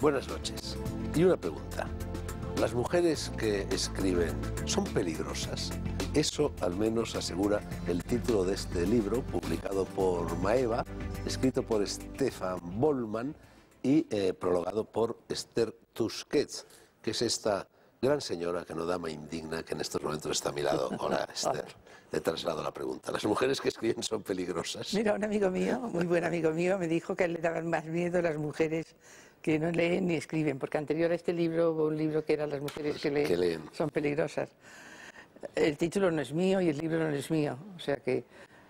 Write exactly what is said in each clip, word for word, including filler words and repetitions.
Buenas noches. Y una pregunta. ¿Las mujeres que escriben son peligrosas? Eso al menos asegura el título de este libro, publicado por Maeva, escrito por Stefan Bollmann y eh, prologado por Esther Tusquets, que es esta gran señora, que no dama indigna, que en estos momentos está a mi lado. Hola, Esther. Te traslado la pregunta. ¿Las mujeres que escriben son peligrosas? Mira, un amigo mío, muy buen amigo mío, me dijo que a él le daban más miedo las mujeres que no leen ni escriben, porque anterior a este libro hubo un libro que era Las mujeres pues que, leen, que leen son peligrosas. El título no es mío y el libro no es mío, o sea que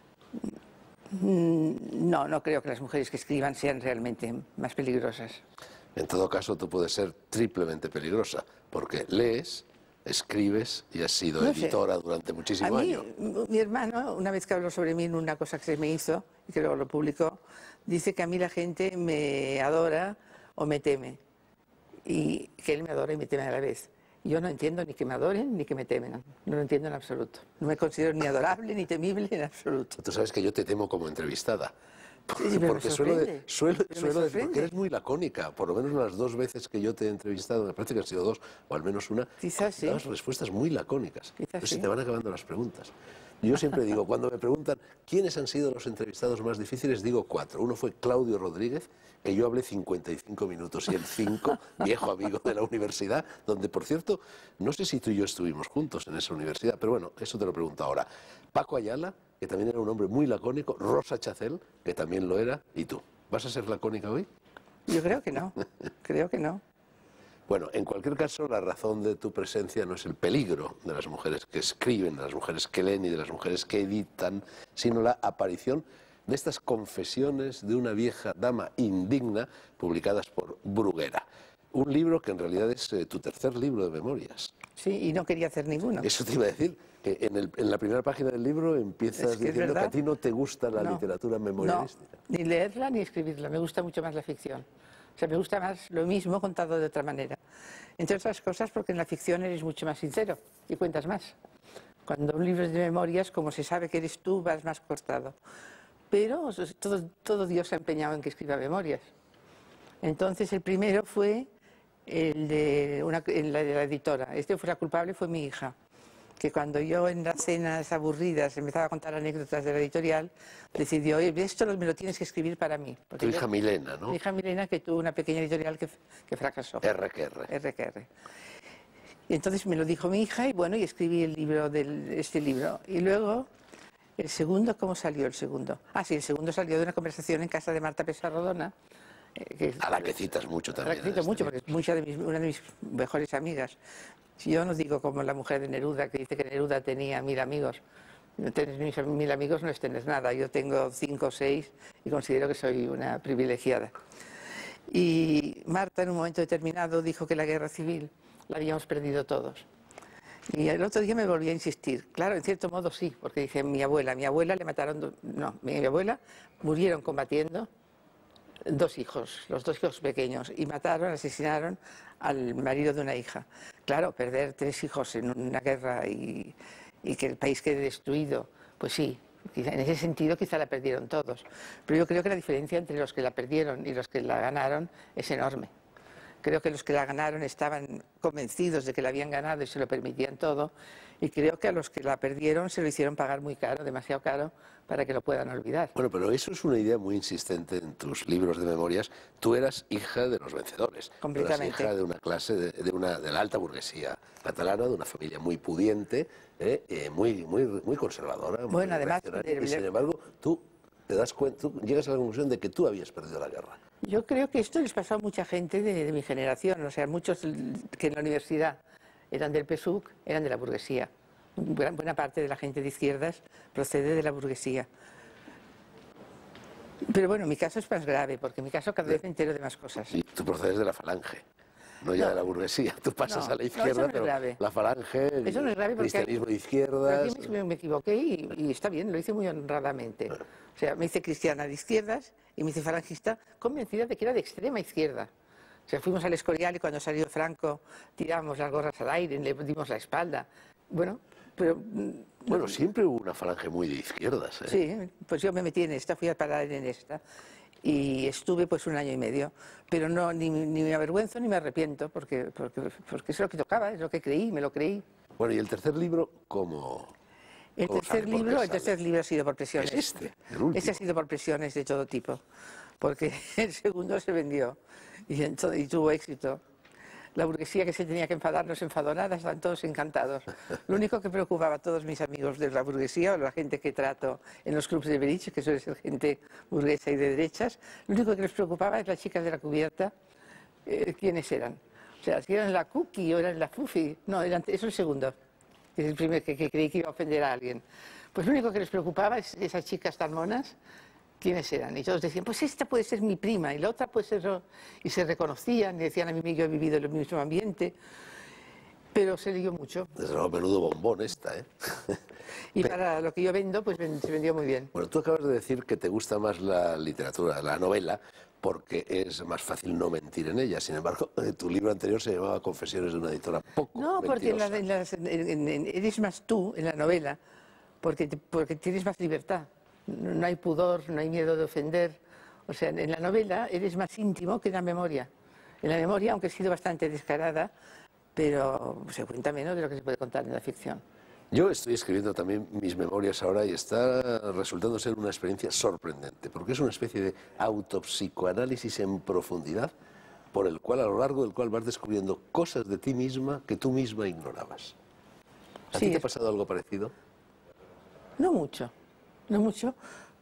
no, no creo que las mujeres que escriban sean realmente más peligrosas. En todo caso, tú puedes ser triplemente peligrosa, porque lees, escribes y has sido no editora sé. durante muchísimos años. Mi hermano, una vez que habló sobre mí en una cosa que se me hizo, y que luego lo publicó, dice que a mí la gente me adora o me teme, y que él me adora y me teme a la vez. Yo no entiendo ni que me adoren ni que me temen, no lo entiendo en absoluto. No me considero ni adorable ni temible en absoluto. Tú sabes que yo te temo como entrevistada. Sí, porque suelo, de, suelo, suelo decir, porque eres muy lacónica, por lo menos las dos veces que yo te he entrevistado, me parece que han sido dos, o al menos una, quizás sí. das respuestas muy lacónicas, quizás pero sí. se te van acabando las preguntas. Yo siempre digo, cuando me preguntan quiénes han sido los entrevistados más difíciles, digo cuatro. Uno fue Claudio Rodríguez, que yo hablé cincuenta y cinco minutos, y el cinco, viejo amigo de la universidad, donde, por cierto, no sé si tú y yo estuvimos juntos en esa universidad, pero bueno, eso te lo pregunto ahora. Paco Ayala, que también era un hombre muy lacónico, Rosa Chacel, que también lo era, y tú. ¿Vas a ser lacónica hoy? Yo creo que no, creo que no. Bueno, en cualquier caso, la razón de tu presencia no es el peligro de las mujeres que escriben, de las mujeres que leen y de las mujeres que editan, sino la aparición de estas confesiones de una vieja dama indigna, publicadas por Bruguera. Un libro que en realidad es eh, tu tercer libro de memorias. Sí, y no quería hacer ninguno. Eso te iba a decir, que en, el, en la primera página del libro empiezas es que diciendo que a ti no te gusta la no, literatura memorialística. No, ni leerla ni escribirla, me gusta mucho más la ficción. O sea, me gusta más lo mismo contado de otra manera. Entre otras cosas porque en la ficción eres mucho más sincero y cuentas más. Cuando un libro es de memorias, como se sabe que eres tú, vas más cortado. Pero todo, todo Dios se ha empeñado en que escriba memorias. Entonces el primero fue el de, una, el de la editora. Este fue la culpable, fue mi hija. Que cuando yo en las cenas aburridas empezaba a contar anécdotas de la editorial, decidió, oye, esto me lo tienes que escribir para mí. Tu hija yo, Milena, ¿no? Mi hija Milena, que tuvo una pequeña editorial que, que fracasó. R que R. R que R. Y entonces me lo dijo mi hija y bueno, y escribí el libro del, este libro. Y luego, el segundo, ¿cómo salió el segundo? Ah, sí, el segundo salió de una conversación en casa de Marta Pesarrodona. Eh, que, a la que citas mucho también. A la que cito este mucho, porque es mucha de mis, una de mis mejores amigas. Si yo no digo como la mujer de Neruda, que dice que Neruda tenía mil amigos. No tener mil, mil amigos no es tener nada. Yo tengo cinco o seis y considero que soy una privilegiada. Y Marta en un momento determinado dijo que la guerra civil la habíamos perdido todos. Y el otro día me volví a insistir. Claro, en cierto modo sí, porque dije, mi abuela, mi abuela le mataron, no, mi abuela murieron combatiendo dos hijos, los dos hijos pequeños, y mataron, asesinaron al marido de una hija. Claro, perder tres hijos en una guerra y, y que el país quede destruido, pues sí, en ese sentido quizá la perdieron todos. Pero yo creo que la diferencia entre los que la perdieron y los que la ganaron es enorme. Creo que los que la ganaron estaban convencidos de que la habían ganado y se lo permitían todo, y creo que a los que la perdieron se lo hicieron pagar muy caro, demasiado caro, para que lo puedan olvidar. Bueno, pero eso es una idea muy insistente en tus libros de memorias. Tú eras hija de los vencedores. Completamente. Eras hija de una clase, de, de, una, de la alta burguesía catalana, de una familia muy pudiente, eh, eh, muy, muy, muy conservadora, muy bueno, además, y sin embargo, tú te das cuenta, tú llegas a la conclusión de que tú habías perdido la guerra. Yo creo que esto les pasó a mucha gente de, de mi generación, o sea, muchos que en la universidad eran del P S U C, eran de la burguesía. Gran, buena parte de la gente de izquierdas procede de la burguesía. Pero bueno, mi caso es más grave, porque en mi caso cada vez me entero de más cosas. Y tú procedes de la falange, no ya no, de la burguesía. Tú pasas no, a la izquierda, no, no pero grave. la falange, el eso no es grave porque cristianismo de izquierdas... Aquí me, me equivoqué y, y está bien, lo hice muy honradamente. O sea, me hice cristiana de izquierdas y me hice falangista convencida de que era de extrema izquierda. O sea, fuimos al Escorial y cuando salió Franco tiramos las gorras al aire, le dimos la espalda. Bueno, pero... Bueno, siempre hubo una falange muy de izquierdas, ¿eh? Sí, pues yo me metí en esta, fui a parar en esta. y estuve pues un año y medio, pero no, ni, ni me avergüenzo ni me arrepiento, porque, porque, porque es lo que tocaba, es lo que creí, me lo creí. Bueno, ¿y el tercer libro cómo? El ¿Cómo tercer sale? ¿Por qué libro, el sale? tercer libro ha sido por presiones. ¿Es este, el último? Ese ha sido por presiones de todo tipo, porque el segundo se vendió y, entonces, y tuvo éxito. La burguesía que se tenía que enfadar no se enfadó nada, están todos encantados. Lo único que preocupaba a todos mis amigos de la burguesía o la gente que trato en los clubes de beliche, que suele ser gente burguesa y de derechas, lo único que les preocupaba es las chicas de la cubierta, eh, quiénes eran. O sea, si eran la cookie o eran la fufi. No, eran, eso es el segundo, que es el primer que, que creí que iba a ofender a alguien. Pues lo único que les preocupaba es esas chicas tan monas, quiénes eran. Y todos decían, pues esta puede ser mi prima y la otra puede ser... Y se reconocían y decían a mí que yo he vivido en el mismo ambiente. Pero se leyó mucho. Desde luego, menudo bombón esta, ¿eh? Y para lo que yo vendo, pues se vendió muy bien. Bueno, tú acabas de decir que te gusta más la literatura, la novela, porque es más fácil no mentir en ella. Sin embargo, tu libro anterior se llamaba Confesiones de una editora poco No, porque en la- mentirosa. en las- en- en- en- eres más tú en la novela, porque, te- porque tienes más libertad. No no hay pudor, no hay miedo de ofender. O sea, en la novela eres más íntimo que en la memoria. En la memoria, aunque he sido bastante descarada, pero se cuenta menos de lo que se puede contar en la ficción. Yo estoy escribiendo también mis memorias ahora y está resultando ser una experiencia sorprendente, porque es una especie de autopsicoanálisis en profundidad, por el cual, a lo largo del cual vas descubriendo cosas de ti misma que tú misma ignorabas. ¿A Sí, ti te ha es- pasado algo parecido? No mucho, no mucho,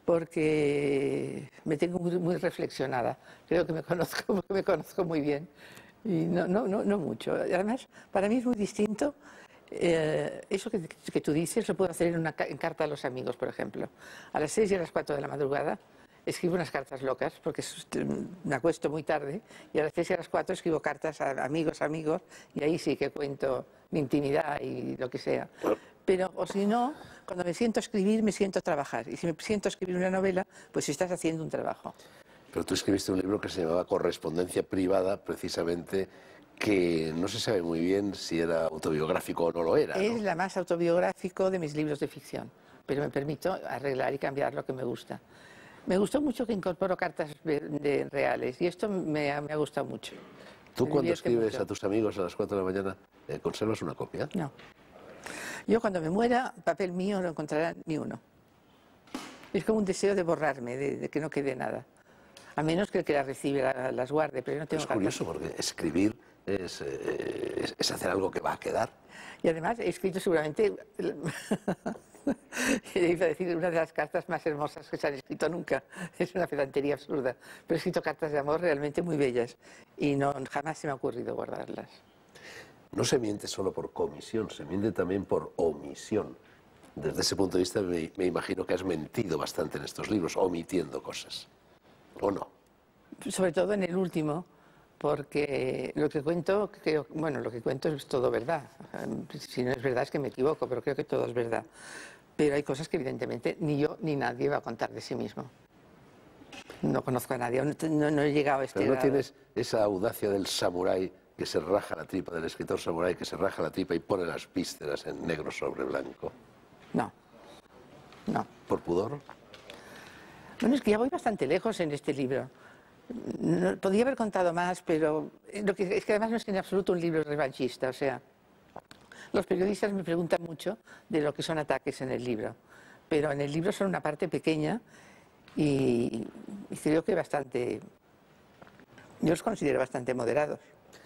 porque me tengo muy, muy reflexionada. Creo que me conozco, que me conozco muy bien. Y no, no, no, no mucho. Además, para mí es muy distinto. eh, eso que, que tú dices lo puedo hacer en una ca- en carta a los amigos, por ejemplo. A las seis y a las cuatro de la madrugada escribo unas cartas locas, porque es- me acuesto muy tarde, y a las seis y a las cuatro escribo cartas a amigos, amigos, y ahí sí que cuento mi intimidad y lo que sea. Pero, o si no, cuando me siento a escribir, me siento a trabajar. Y si me siento a escribir una novela, pues estás haciendo un trabajo. Pero tú escribiste un libro que se llamaba Correspondencia Privada, precisamente, que no se sabe muy bien si era autobiográfico o no lo era, ¿no? Es la más autobiográfico de mis libros de ficción, pero me permito arreglar y cambiar lo que me gusta. Me gustó mucho que incorporo cartas de, de reales y esto me ha, me ha gustado mucho. Tú Me cuando divierte escribes mucho. a tus amigos a las cuatro de la mañana, eh, ¿conservas una copia? No. Yo cuando me muera, papel mío no encontrarán ni uno. Es como un deseo de borrarme, de, de que no quede nada. A menos que el que las recibe la- las guarde, pero yo no tengo Es cartas. curioso porque escribir es, eh, es, es hacer algo que va a quedar. Y además he escrito seguramente, iba a decir, una de las cartas más hermosas que se han escrito nunca. Es una pedantería absurda. Pero he escrito cartas de amor realmente muy bellas y no, jamás se me ha ocurrido guardarlas. No se miente solo por comisión, se miente también por omisión. Desde ese punto de vista me, me imagino que has mentido bastante en estos libros, omitiendo cosas. ¿O no? Sobre todo en el último, porque lo que cuento, creo, bueno, lo que cuento es todo verdad. Si no es verdad es que me equivoco, pero creo que todo es verdad. Pero hay cosas que evidentemente ni yo ni nadie va a contar de sí mismo. No conozco a nadie, no, no- no he llegado a este Pero no grado. tienes esa audacia del samurái que se raja la tripa, del escritor samurái que se raja la tripa y pone las vísceras en negro sobre blanco. No, no. ¿Por pudor? Bueno, es que ya voy bastante lejos en este libro. No- podía haber contado más, pero eh, lo que, es que además no es en absoluto un libro revanchista. O sea, los periodistas me preguntan mucho de lo que son ataques en el libro, pero en el libro son una parte pequeña y, y creo que bastante, yo los considero bastante moderados.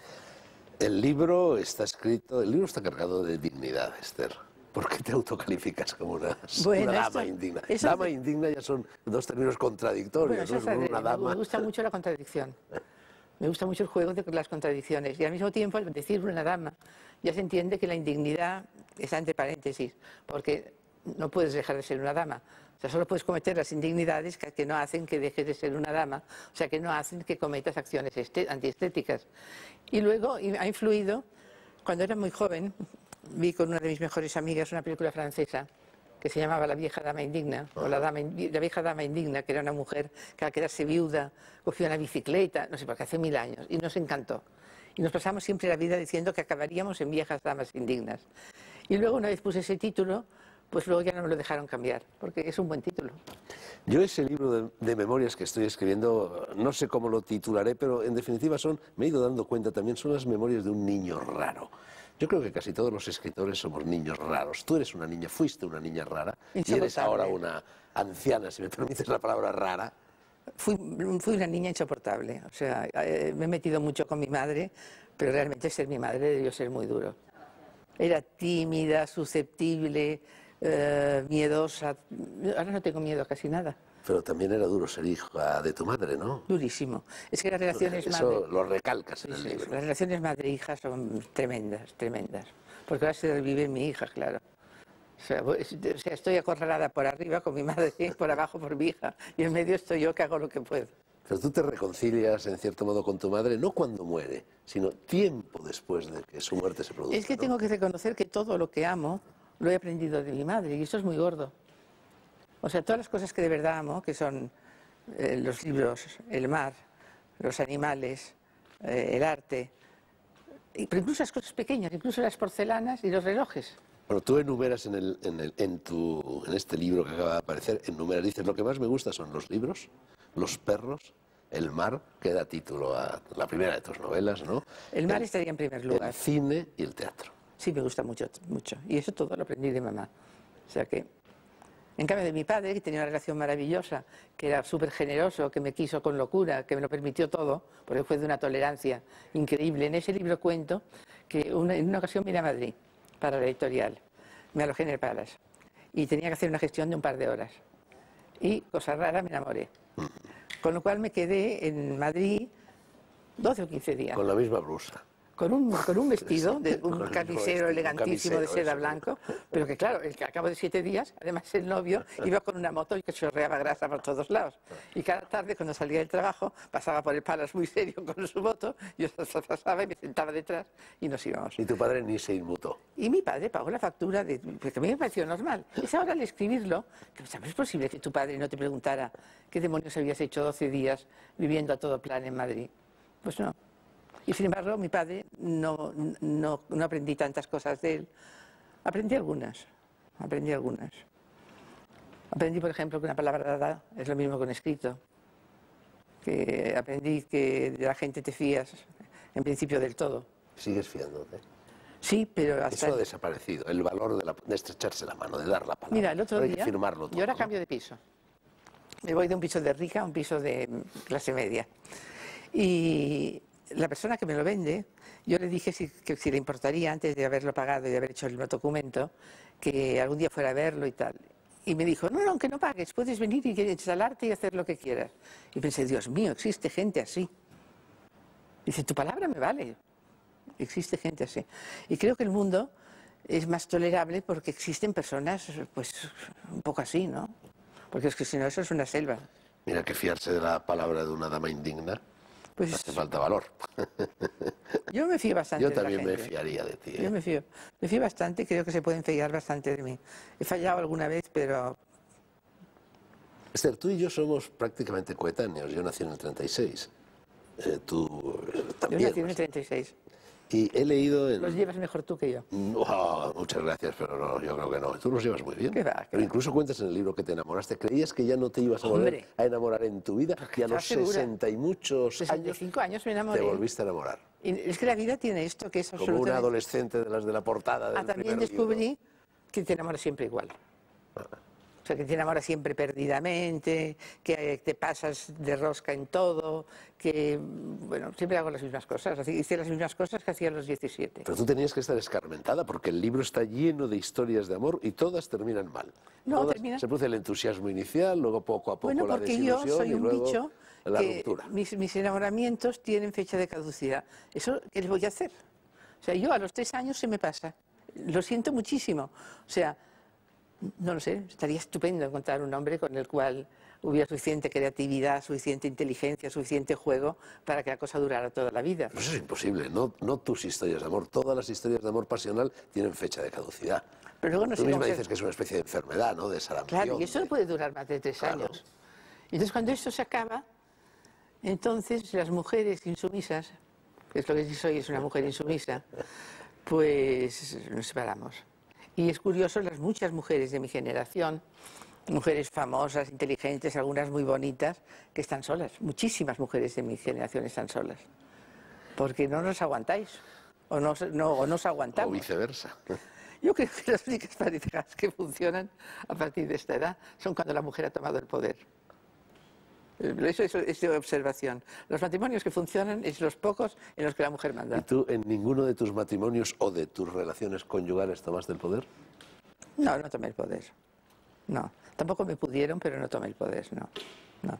El libro está escrito, el libro está cargado de dignidad, Esther. ¿Por qué te autocalificas como una, Bueno, una esto- dama indigna? eso- Dama e indigna ya son dos términos contradictorios, Bueno, ¿no? eso es Una adrede, dama. me gusta mucho la contradicción. Me gusta mucho el juego de las contradicciones. Y al mismo tiempo, al decir una dama, ya se entiende que la indignidad está entre paréntesis, porque no puedes dejar de ser una dama. O sea, solo puedes cometer las indignidades que, que no hacen que dejes de ser una dama, o sea, que no hacen que cometas acciones este- antiestéticas. Y luego y ha influido, cuando era muy joven, vi con una de mis mejores amigas una película francesa que se llamaba La vieja dama indigna, o la, dama, in- la vieja dama indigna, que era una mujer que al quedarse viuda cogió una bicicleta, no sé, porque hace mil años, y nos encantó. Y nos pasamos siempre la vida diciendo que acabaríamos en viejas damas indignas. Y luego una vez puse ese título pues luego ya no me lo dejaron cambiar, porque es un buen título. Yo ese libro de, de memorias que estoy escribiendo, no sé cómo lo titularé, pero en definitiva son, me he ido dando cuenta también, son las memorias de un niño raro. Yo creo que casi todos los escritores somos niños raros. Tú eres una niña, fuiste una niña rara, y eres ahora una anciana, si me permites la palabra rara. Fui, fui una niña insoportable, o sea, eh, me he metido mucho con mi madre, pero realmente ser mi madre debió ser muy duro. Era tímida, susceptible, eh, miedosa. Ahora no tengo miedo a casi nada. Pero también era duro ser hija de tu madre, ¿no? Durísimo. Es que las relaciones Eso madre... lo recalcas en sí, el sí, libro. Las relaciones madre-hija son tremendas, tremendas. Porque ahora se revive mi hija, claro. O sea, o sea, estoy acorralada por arriba con mi madre, por abajo por mi hija, y en medio estoy yo que hago lo que puedo. Pero tú te reconcilias, en cierto modo, con tu madre, no cuando muere, sino tiempo después de que su muerte se produzca. Es que ¿no? tengo que reconocer que todo lo que amo lo he aprendido de mi madre, y eso es muy gordo. O sea, todas las cosas que de verdad amo, que son eh, los libros, el mar, los animales, eh, el arte, y, pero incluso las cosas pequeñas, incluso las porcelanas y los relojes. Bueno, tú enumeras en, el, en, el, en, tu, en este libro que acaba de aparecer, enumeras, dices, lo que más me gusta son los libros, los perros, el mar, que da título a la primera de tus novelas, ¿no? El mar el, estaría en primer lugar. El cine y el teatro. Sí, me gusta mucho, mucho. Y eso todo lo aprendí de mamá. O sea que, en cambio de mi padre, que tenía una relación maravillosa, que era súper generoso, que me quiso con locura, que me lo permitió todo, porque fue de una tolerancia increíble. En ese libro cuento que una, en una ocasión vine a Madrid para la editorial. Me alojé en el Palace y tenía que hacer una gestión de un par de horas. Y, cosa rara, me enamoré. Con lo cual me quedé en Madrid doce o quince días. Con la misma blusa. Con un, con un vestido, de un Con carnicero un elegantísimo camisero, de seda eso. blanco, pero que claro, el que al cabo de siete días, además el novio, iba con una moto y que chorreaba grasa por todos lados. Y cada tarde, cuando salía del trabajo, pasaba por el Palace muy serio con su moto, yo pasaba y me sentaba detrás y nos íbamos. Y tu padre ni se inmutó. Y mi padre pagó la factura, de, porque a mí me pareció normal. Es ahora al escribirlo, que ¿sabes? Es posible que tu padre no te preguntara qué demonios habías hecho doce días viviendo a todo plan en Madrid. Pues no. Y sin embargo, mi padre, no, no, no aprendí tantas cosas de él. Aprendí algunas, aprendí algunas. Aprendí, por ejemplo, que una palabra dada es lo mismo que un escrito. Que aprendí que de la gente te fías, en principio, del todo. ¿Sigues fiándote? Sí, pero hasta... Eso ha desaparecido, el valor de, la, de estrecharse la mano, de dar la palabra. Mira, el otro Hay día, que firmarlo todo, yo ahora ¿no? cambio de piso. Me voy de un piso de rica a un piso de clase media. Y la persona que me lo vende, yo le dije si, que si le importaría, antes de haberlo pagado y de haber hecho el documento, que algún día fuera a verlo y tal. Y me dijo, no, no, aunque no pagues, puedes venir y instalarte y hacer lo que quieras. Y pensé, Dios mío, existe gente así. Dice, tu palabra me vale. Existe gente así. Y creo que el mundo es más tolerable porque existen personas, pues, un poco así, ¿no? Porque es que si no, eso es una selva. Mira que fiarse de la palabra de una dama indigna, Pues, hace falta valor. yo me fío bastante Yo de la también me gente. fiaría de ti. ¿eh? Yo me fío. Me fío bastante, creo que se pueden fiar bastante de mí. He fallado alguna vez, pero... Esther, tú y yo somos prácticamente coetáneos. Yo nací en el treinta y seis. Eh, tú eh, Yo también. nací en ¿no? el treinta y seis. Y he leído en... Los llevas mejor tú que yo. Oh, muchas gracias, pero no, yo creo que no. Tú los llevas muy bien. ¿Qué va, qué pero va? incluso cuentas en el libro que te enamoraste. ¿Creías que ya no te ibas a volver Hombre. a enamorar en tu vida? Y a los ¿estás segura? sesenta y muchos sesenta y años cinco años me te enamoré. volviste a enamorar. Y es que la vida tiene esto que es Como absolutamente... una adolescente de las de la portada del Ah, también primer descubrí libro. que te enamoras siempre igual. O sea, que te enamoras siempre perdidamente, que te pasas de rosca en todo, que, bueno, siempre hago las mismas cosas. Así, hice las mismas cosas que hacía a los diecisiete. Pero tú tenías que estar escarmentada porque el libro está lleno de historias de amor y todas terminan mal. No, Todas- termina- Se produce el entusiasmo inicial, luego poco a poco Bueno, la porque yo desilusión soy y un luego bicho la que ruptura. mis, mis enamoramientos tienen fecha de caducidad. ¿Eso qué les voy a hacer? O sea, yo a los tres años se me pasa. Lo siento muchísimo. O sea, no lo sé, estaría estupendo encontrar un hombre con el cual hubiera suficiente creatividad, suficiente inteligencia, suficiente juego para que la cosa durara toda la vida. Pues eso es imposible, no, no tus historias de amor, todas las historias de amor pasional tienen fecha de caducidad. Pero luego no Tú sé misma cómo se- dices que es una especie de enfermedad, ¿no? De sarampión. Claro, y eso de- no puede durar más de tres Claro. años. Y entonces cuando esto se acaba, entonces las mujeres insumisas, que es lo que sí soy, es una mujer insumisa, pues nos separamos. Y es curioso, las muchas mujeres de mi generación, mujeres famosas, inteligentes, algunas muy bonitas, que están solas. Muchísimas mujeres de mi generación están solas. Porque no nos aguantáis, o no, no, o nos aguantamos. O viceversa. Yo creo que las únicas parejas que funcionan a partir de esta edad son cuando la mujer ha tomado el poder. Eso, eso es de observación. Los matrimonios que funcionan es los pocos en los que la mujer manda. ¿Y tú en ninguno de tus matrimonios o de tus relaciones conyugales tomaste el poder? No, no tomé el poder. No. Tampoco me pudieron, pero no tomé el poder, no. no.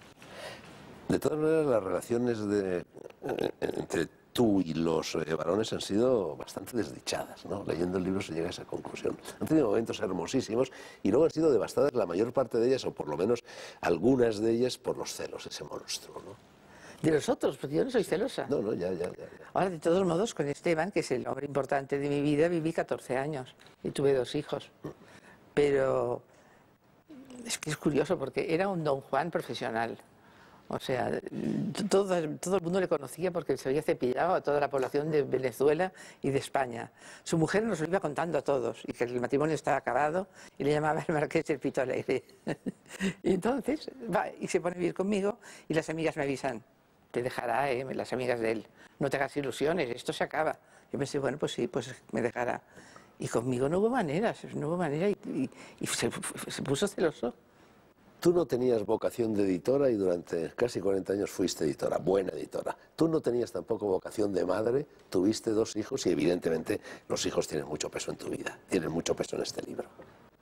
De todas maneras, las relaciones de, eh, entre tú y los eh, varones han sido bastante desdichadas, ¿no? Leyendo el libro se llega a esa conclusión. Han tenido momentos hermosísimos y luego han sido devastadas la mayor parte de ellas, o por lo menos algunas de ellas, por los celos, ese monstruo, ¿no? De los otros, porque yo no soy celosa. No, no, ya, ya, ya, ya. Ahora, de todos modos, con Esteban, que es el hombre importante de mi vida, viví catorce años y tuve dos hijos. Pero es que es curioso porque era un don Juan profesional. O sea, todo, todo el mundo le conocía porque se había cepillado a toda la población de Venezuela y de España. Su mujer nos lo iba contando a todos y que el matrimonio estaba acabado y le llamaba el marqués del Pito Alegre. Y entonces va y se pone a vivir conmigo y las amigas me avisan, te dejará, ¿eh? Las amigas de él, no te hagas ilusiones, esto se acaba. Yo pensé, bueno, pues sí, pues me dejará. Y conmigo no hubo maneras, no hubo manera y, y, y se, se puso celoso. Tú no tenías vocación de editora y durante casi cuarenta años fuiste editora, buena editora. Tú no tenías tampoco vocación de madre, tuviste dos hijos y evidentemente los hijos tienen mucho peso en tu vida, tienen mucho peso en este libro.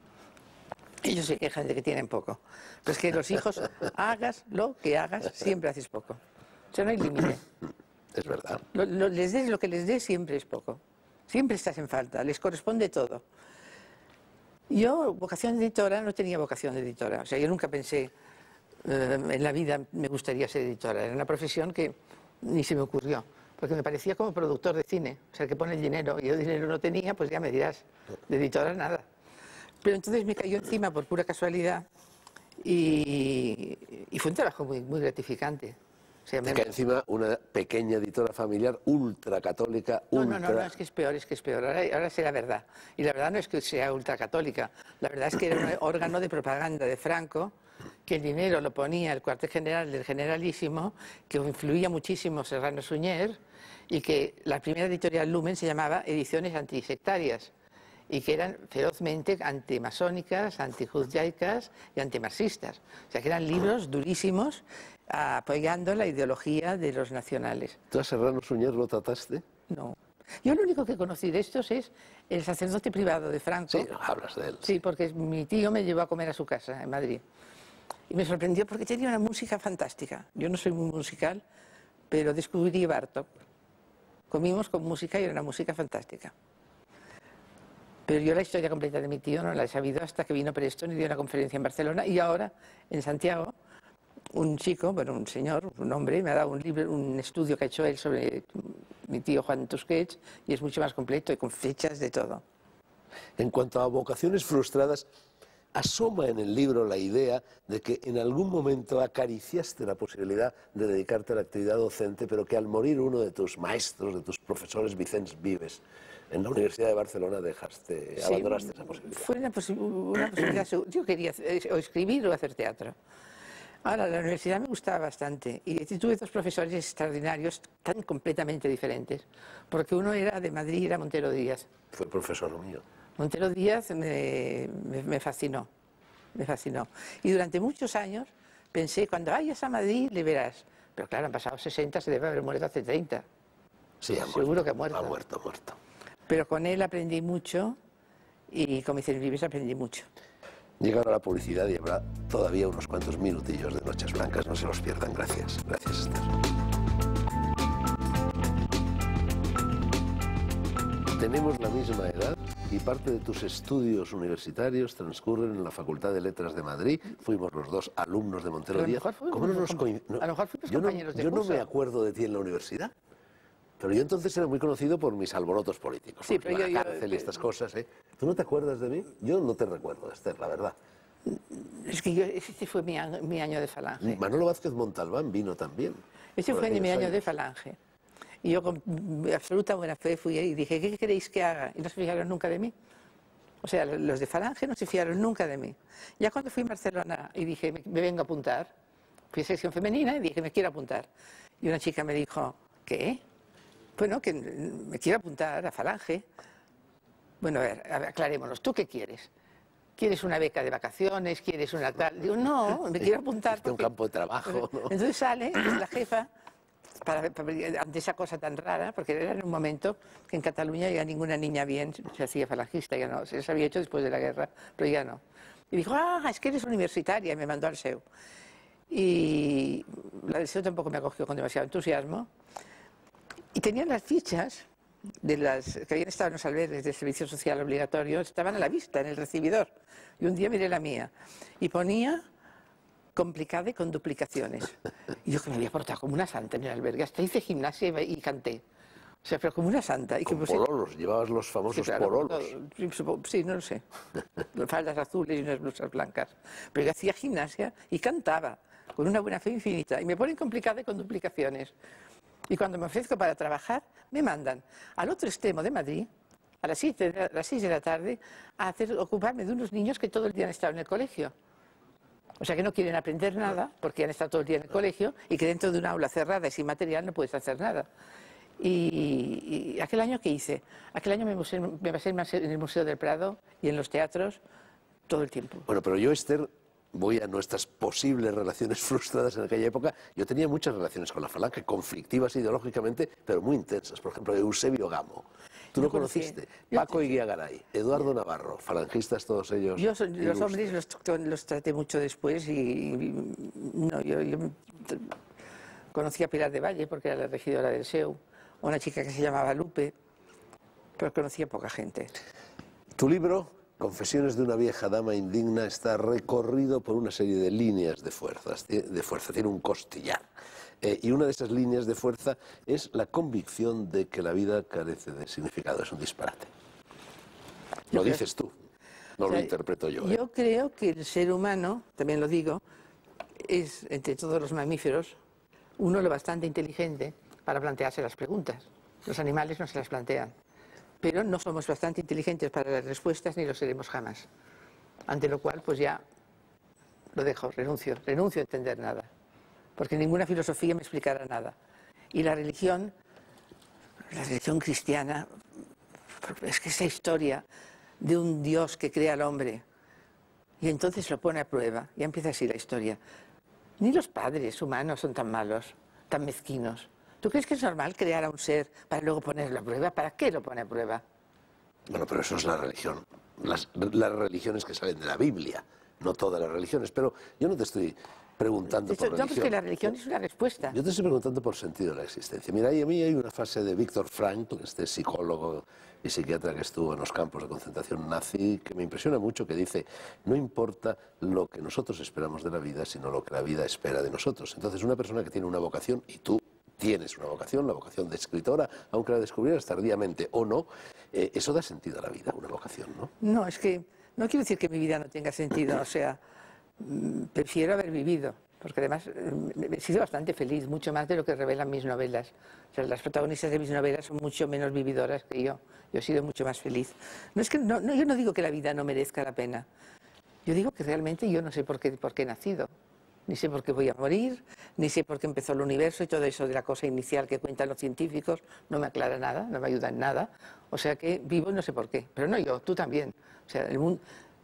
Ellos se quejan de que tienen poco. Pero es que los hijos, hagas lo que hagas, siempre haces poco. O sea, no hay límite. Es verdad. Lo, lo, les des lo que les des, siempre es poco. Siempre estás en falta, les corresponde todo. Yo, vocación de editora, no tenía vocación de editora. O sea, yo nunca pensé, eh, en la vida me gustaría ser editora. Era una profesión que ni se me ocurrió, porque me parecía como productor de cine, o sea, el que pone el dinero. Y yo dinero no tenía, pues ya me dirás, de editora nada. Pero entonces me cayó encima por pura casualidad y, y fue un trabajo muy, muy gratificante. O sea, Te me... cae encima una pequeña editora familiar ultracatólica, ultra... No, no, no, no, es que es peor, es que es peor. Ahora, ahora sé la verdad. Y la verdad no es que sea ultracatólica. La verdad es que era un órgano de propaganda de Franco, que el dinero lo ponía el cuartel general del Generalísimo, que influía muchísimo Serrano Suñer, y que la primera editorial Lumen se llamaba Ediciones Antisectarias, y que eran ferozmente antimasónicas, antijudyaicas y antimarxistas. O sea, que eran libros durísimos apoyando la ideología de los nacionales. ¿Tú a Serrano Suñer lo trataste? No. Yo lo único que conocí de estos es el sacerdote privado de Franco. Sí, hablas de él. Sí, porque mi tío me llevó a comer a su casa en Madrid. Y me sorprendió porque tenía una música fantástica. Yo no soy muy musical, pero descubrí Bartók. Comimos con música y era una música fantástica. Pero yo la historia completa de mi tío no la he sabido hasta que vino Preston y dio una conferencia en Barcelona. Y ahora, en Santiago, un chico, bueno, un señor, un hombre, me ha dado un libro, un estudio que ha hecho él sobre mi tío Juan Tusquets, y es mucho más completo y con fechas de todo. En cuanto a vocaciones frustradas, asoma en el libro la idea de que en algún momento acariciaste la posibilidad de dedicarte a la actividad docente, pero que al morir uno de tus maestros, de tus profesores, Vicens Vives, en la Universidad de Barcelona, dejaste, sí, abandonaste esa posibilidad. Fue una, posi una posibilidad. Yo quería o escribir o hacer teatro. Ahora, la universidad me gustaba bastante y tuve dos profesores extraordinarios, tan completamente diferentes, porque uno era de Madrid y era Montero Díaz. Fue profesor mío. Montero Díaz me, me, me fascinó, me fascinó. Y durante muchos años pensé, cuando vayas a Madrid le verás. Pero claro, han pasado sesenta, se debe haber muerto hace treinta. Sí, ha Seguro muerto, que ha muerto. Ha muerto, muerto. Pero con él aprendí mucho y con Vicens Vives aprendí mucho. Llega ahora la publicidad y habrá todavía unos cuantos minutillos de Noches Blancas. No se los pierdan. Gracias. Gracias, Esther. Tenemos la misma edad y parte de tus estudios universitarios transcurren en la Facultad de Letras de Madrid. Fuimos los dos alumnos de Montero Díaz. ¿Cómo no nos coincidimos? A lo mejor fuimos compañeros de curso. Yo no me curso. acuerdo de ti en la universidad. Pero yo entonces era muy conocido por mis alborotos políticos, sí, pero la yo, cárcel yo, y estas cosas, ¿eh? ¿Tú no te acuerdas de mí? Yo no te recuerdo, Esther, la verdad. Es que yo, ese fue mi, mi año de Falange. Manolo Vázquez Montalbán vino también. Ese fue mi año de Falange. Y yo con absoluta buena fe fui y dije, ¿qué queréis que haga? Y no se fijaron nunca de mí. O sea, los de Falange no se fiaron nunca de mí. Ya cuando fui a Barcelona y dije, me, me vengo a apuntar, fui a sección femenina y dije, me quiero apuntar. Y una chica me dijo, ¿qué? Bueno, que me quiero apuntar a Falange. Bueno, a ver, aclarémonos, ¿tú qué quieres? ¿Quieres una beca de vacaciones? ¿Quieres una tal? Digo, no, me quiero apuntar. Porque... un campo de trabajo, ¿no? Entonces sale la jefa, para, para, ante esa cosa tan rara, porque era en un momento que en Cataluña ya ninguna niña bien se hacía falangista, ya no, se había hecho después de la guerra, pero ya no. Y dijo, ah, es que eres universitaria, y me mandó al S E U. Y la del S E U tampoco me acogió con demasiado entusiasmo. Y tenían las fichas de las que habían estado en los albergues de servicio social obligatorio, estaban a la vista en el recibidor. Y un día miré la mía y ponía complicada y con duplicaciones. Y yo que me había portado como una santa en el albergue, hasta hice gimnasia y, y canté. O sea, pero como una santa. Y con que, pues, pololos, llevabas los famosos sí, claro, pololos. Todo, sí, no lo sé. Faldas azules y unas blusas blancas. Pero yo hacía gimnasia y cantaba con una buena fe infinita. Y me ponen complicada y con duplicaciones. Y cuando me ofrezco para trabajar, me mandan al otro extremo de Madrid, a las seis de, las seis de la tarde, a hacer, ocuparme de unos niños que todo el día han estado en el colegio. O sea, que no quieren aprender nada porque han estado todo el día en el colegio y que dentro de una aula cerrada y sin material no puedes hacer nada. Y, y aquel año, ¿qué hice? Aquel año me, museo, me pasé en el Museo del Prado y en los teatros todo el tiempo. Bueno, pero yo, Esther, voy a nuestras posibles relaciones frustradas en aquella época. Yo tenía muchas relaciones con la Falange, conflictivas ideológicamente, pero muy intensas. Por ejemplo, Eusebio Gamo. ¿Tú lo conociste? Paco Iguía Garay, Eduardo Navarro, falangistas todos ellos. Yo son, los hombres los, los traté mucho después y, y no, yo, yo conocí a Pilar de Valle porque era la regidora del S E U, una chica que se llamaba Lupe, pero conocía poca gente. Tu libro, Confesiones de una vieja dama indigna, está recorrido por una serie de líneas de, fuerzas, de fuerza, tiene un costillar. Eh, y una de esas líneas de fuerza es la convicción de que la vida carece de significado, es un disparate. Lo dices tú, no lo interpreto yo. ¿eh? Yo creo que el ser humano, también lo digo, es, entre todos los mamíferos, uno lo bastante inteligente para plantearse las preguntas. Los animales no se las plantean. Pero no somos bastante inteligentes para las respuestas ni lo seremos jamás. Ante lo cual, pues ya lo dejo, renuncio, renuncio a entender nada. Porque ninguna filosofía me explicará nada. Y la religión, la religión cristiana, es que esa historia de un Dios que crea al hombre y entonces lo pone a prueba, ya empieza así la historia. Ni los padres humanos son tan malos, tan mezquinos. ¿Tú crees que es normal crear a un ser para luego ponerlo a prueba? ¿Para qué lo pone a prueba? Bueno, pero eso es la religión. Las, las religiones que salen de la Biblia, no todas las religiones. Pero yo no te estoy preguntando Esto, por no, religión. pues que la religión es una respuesta. Yo te estoy preguntando por sentido de la existencia. Mira, ahí a mí hay una frase de Viktor Frankl, este psicólogo y psiquiatra que estuvo en los campos de concentración nazi, que me impresiona mucho, que dice, no importa lo que nosotros esperamos de la vida, sino lo que la vida espera de nosotros. Entonces, una persona que tiene una vocación, y tú tienes una vocación, la vocación de escritora, aunque la descubrieras tardíamente o no, eh, eso da sentido a la vida, una vocación, ¿no? No, es que no quiero decir que mi vida no tenga sentido, o sea, prefiero haber vivido, porque además he sido bastante feliz, mucho más de lo que revelan mis novelas. O sea, las protagonistas de mis novelas son mucho menos vividoras que yo. Yo he sido mucho más feliz. No es que no, no, yo no digo que la vida no merezca la pena. Yo digo que realmente yo no sé por qué, por qué he nacido. Ni sé por qué voy a morir, ni sé por qué empezó el universo y todo eso de la cosa inicial que cuentan los científicos no me aclara nada, no me ayuda en nada. O sea que vivo y no sé por qué. Pero no yo, tú también. O sea, el mundo...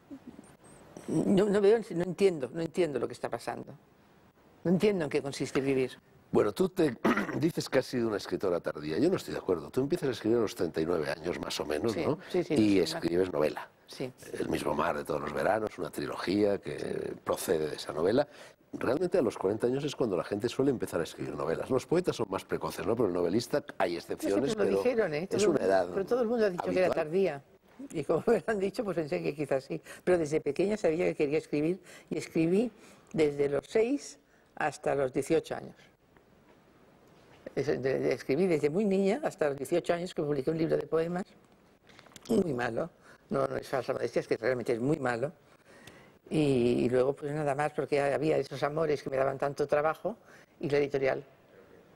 No, no veo, no entiendo, no entiendo lo que está pasando. No entiendo en qué consiste vivir. Bueno, tú te dices que has sido una escritora tardía. Yo no estoy de acuerdo. Tú empiezas a escribir a los treinta y nueve años, más o menos, sí, ¿no? Sí, sí, y sí, escribes novela. Sí. El mismo mar de todos los veranos, una trilogía que sí. procede de esa novela. Realmente a los cuarenta años es cuando la gente suele empezar a escribir novelas. Los poetas son más precoces, ¿no? Pero el novelista hay excepciones, no sé, pero lo dijeron, ¿eh? es todo, una edad Pero todo el mundo ha dicho habitual. Que era tardía. Y como me lo han dicho, pues pensé que quizás sí. Pero desde pequeña sabía que quería escribir y escribí desde los seis hasta los dieciocho años. Escribí desde muy niña hasta los dieciocho años, que publiqué un libro de poemas, muy malo, no, no es falsa modestia, es que realmente es muy malo. Y, y luego pues nada más, porque había esos amores que me daban tanto trabajo y la editorial.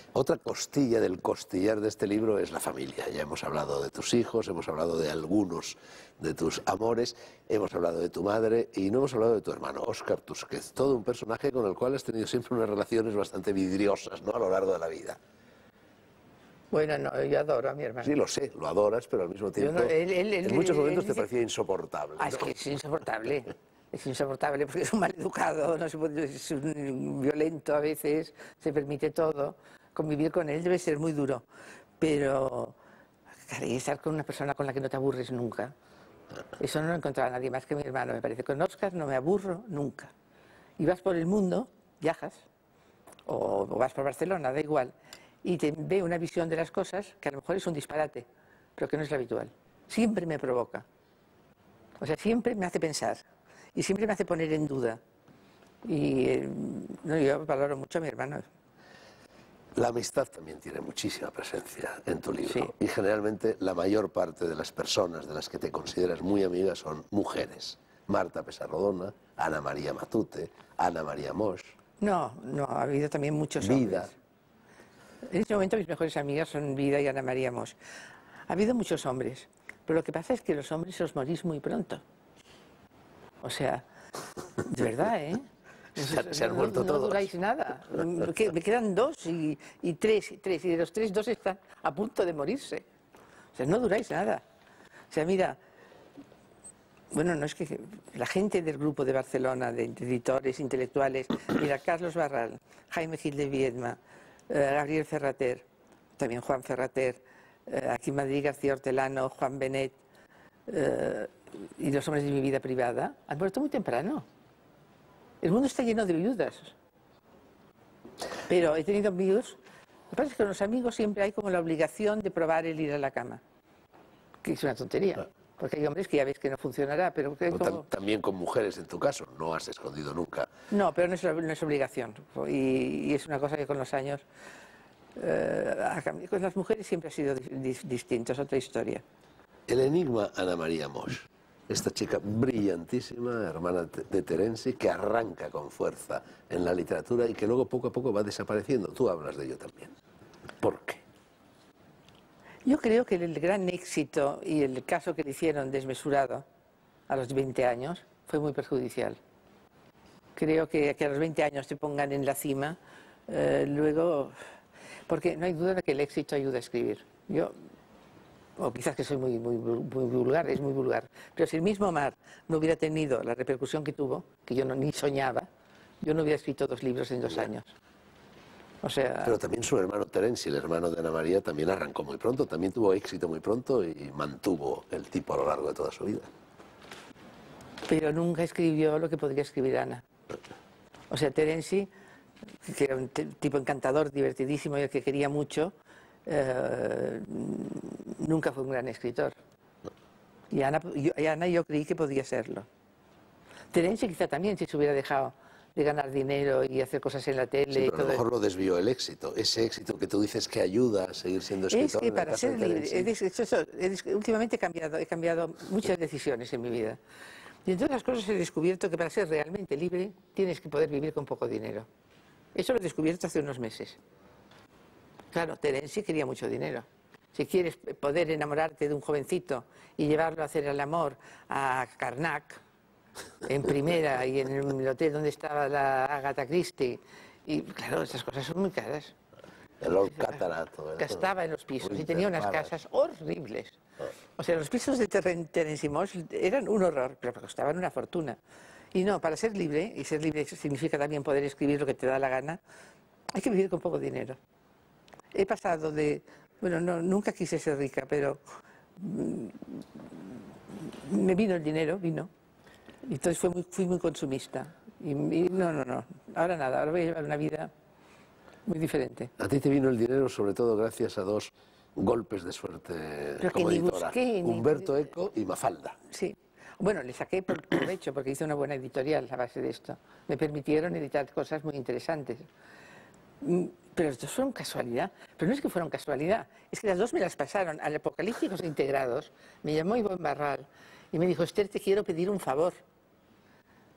Otra costilla del costillar de este libro es la familia. Ya hemos hablado de tus hijos, hemos hablado de algunos de tus amores, hemos hablado de tu madre y no hemos hablado de tu hermano, Óscar Tusquets, todo un personaje con el cual has tenido siempre unas relaciones bastante vidriosas, ¿no?, a lo largo de la vida. Bueno, no, yo adoro a mi hermano. Sí, lo sé, lo adoras, pero al mismo tiempo no, él, él, en él, muchos él, momentos él te dice, parecía insoportable, ah, ¿no? es que es insoportable. Es insoportable porque es un mal educado, no se puede, es un violento a veces, se permite todo. Convivir con él debe ser muy duro, pero caray, estar con una persona con la que no te aburres nunca. Eso no lo he encontrado a nadie más que mi hermano, me parece. Con Óscar no me aburro nunca. Y vas por el mundo, viajas, o, o vas por Barcelona, da igual, y te ve una visión de las cosas que a lo mejor es un disparate, pero que no es la habitual. Siempre me provoca. O sea, siempre me hace pensar. Y siempre me hace poner en duda. Y eh, no, yo valoro mucho a mi hermano. La amistad también tiene muchísima presencia en tu libro. Sí. Y generalmente la mayor parte de las personas de las que te consideras muy amiga son mujeres. Marta Pessarrodona, Ana María Matute, Ana María Moix. No, no, ha habido también muchos Vida. hombres. En este momento mis mejores amigas son Vida y Ana María Moix. Ha habido muchos hombres, pero lo que pasa es que los hombres os morís muy pronto. O sea, de verdad, ¿eh? Se, se han no, muerto no todos. No duráis nada. Me quedan dos y, y tres, tres, y de los tres, dos están a punto de morirse. O sea, no duráis nada. O sea, mira, bueno, no es que la gente del grupo de Barcelona, de editores, intelectuales, mira, Carlos Barral, Jaime Gil de Viedma, eh, Gabriel Ferrater, también Juan Ferrater, eh, aquí en Madrid García Hortelano, Juan Benet, eh, y los hombres de mi vida privada, han muerto muy temprano. El mundo está lleno de viudas. Pero he tenido amigos. Lo que pasa es que con los amigos siempre hay como la obligación de probar el ir a la cama. Que es una tontería. Porque hay hombres que ya ves que no funcionará. Pero que como... También con mujeres en tu caso, no has escondido nunca. No, pero no es, no es obligación. Y, y es una cosa que con los años. Eh, con las mujeres siempre ha sido dis, distinto, es otra historia. El enigma Ana María Moix. Esta chica brillantísima, hermana de Terenci, que arranca con fuerza en la literatura y que luego poco a poco va desapareciendo. Tú hablas de ello también. ¿Por qué? Yo creo que el gran éxito y el caso que le hicieron desmesurado a los veinte años fue muy perjudicial. Creo que, que a los veinte años te pongan en la cima, eh, luego... Porque no hay duda de que el éxito ayuda a escribir. Yo... o quizás que soy muy, muy, muy vulgar, es muy vulgar, pero si el mismo Mar no hubiera tenido la repercusión que tuvo, que yo no, ni soñaba, yo no hubiera escrito dos libros en dos años. O sea... Pero también su hermano Terenci, el hermano de Ana María, también arrancó muy pronto, también tuvo éxito muy pronto y mantuvo el tipo a lo largo de toda su vida. Pero nunca escribió lo que podría escribir Ana. O sea, Terenci, que era un tipo encantador, divertidísimo y el que quería mucho, Eh, nunca fue un gran escritor. Y Ana, yo, y Ana yo creí que podía serlo. Terenci quizá también, si se hubiera dejado de ganar dinero y hacer cosas en la tele. Sí, y pero todo a lo mejor lo desvió el éxito, ese éxito que tú dices que ayuda a seguir siendo escritor. Es que para ser libre, he, últimamente he cambiado, he cambiado muchas decisiones en mi vida. Y entre otras cosas he descubierto que para ser realmente libre tienes que poder vivir con poco dinero. Eso lo he descubierto hace unos meses. Claro, Terenci quería mucho dinero. Si quieres poder enamorarte de un jovencito y llevarlo a hacer el amor a Karnak, en primera y en el hotel donde estaba la Agatha Christie, y claro, esas cosas son muy caras. El Old Catarato. Gastaba en los pisos y tenía unas casas horribles. O sea, los pisos de Terenci Moix eran un horror, pero costaban una fortuna. Y no, para ser libre, y ser libre significa también poder escribir lo que te da la gana, hay que vivir con poco dinero. He pasado de... Bueno, no, nunca quise ser rica, pero me vino el dinero, vino. Y entonces fui muy, fui muy consumista. Y, y no, no, no. Ahora nada, ahora voy a llevar una vida muy diferente. A ti te vino el dinero sobre todo gracias a dos golpes de suerte pero como que ni editora. Busqué, ni... Humberto Eco y Mafalda. Sí. Bueno, le saqué por provecho porque hice una buena editorial a base de esto. Me permitieron editar cosas muy interesantes. Pero las dos fueron casualidad. Pero no es que fueron casualidad, es que las dos me las pasaron al Apocalípticos Integrados. Me llamó Ivonne Barral y me dijo, Esther, te quiero pedir un favor.